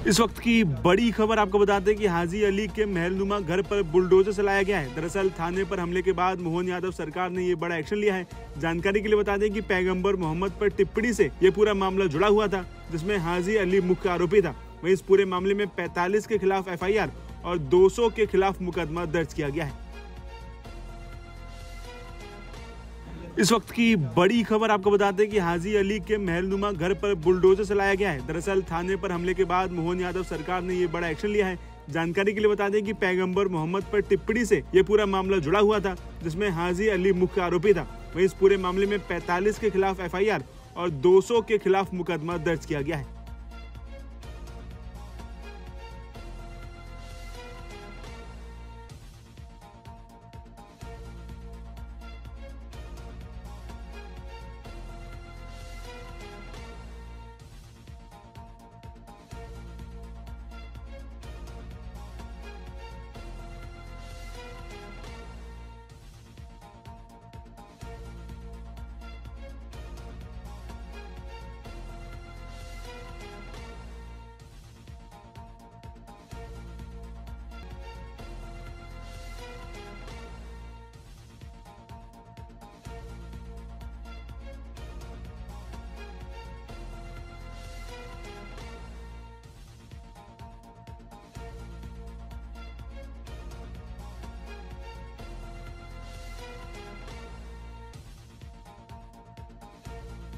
इस वक्त की बड़ी खबर आपको बताते हैं कि हाजी अली के महलनुमा घर पर बुलडोजर चलाया गया है। दरअसल थाने पर हमले के बाद मोहन यादव सरकार ने ये बड़ा एक्शन लिया है। जानकारी के लिए बता दें कि पैगंबर मोहम्मद पर टिप्पणी से ये पूरा मामला जुड़ा हुआ था, जिसमें हाजी अली मुख्य आरोपी था। वहीं इस पूरे मामले में 45 के खिलाफ FIR और 200 के खिलाफ मुकदमा दर्ज किया गया है। इस वक्त की बड़ी खबर आपको बताते हैं कि हाजी अली के महलनुमा घर पर बुलडोजर चलाया गया है। दरअसल थाने पर हमले के बाद मोहन यादव सरकार ने ये बड़ा एक्शन लिया है। जानकारी के लिए बता दें कि पैगंबर मोहम्मद पर टिप्पणी से ये पूरा मामला जुड़ा हुआ था, जिसमें हाजी अली मुख्य आरोपी था। वहीं इस पूरे मामले में 45 के खिलाफ FIR और 200 के खिलाफ मुकदमा दर्ज किया गया है।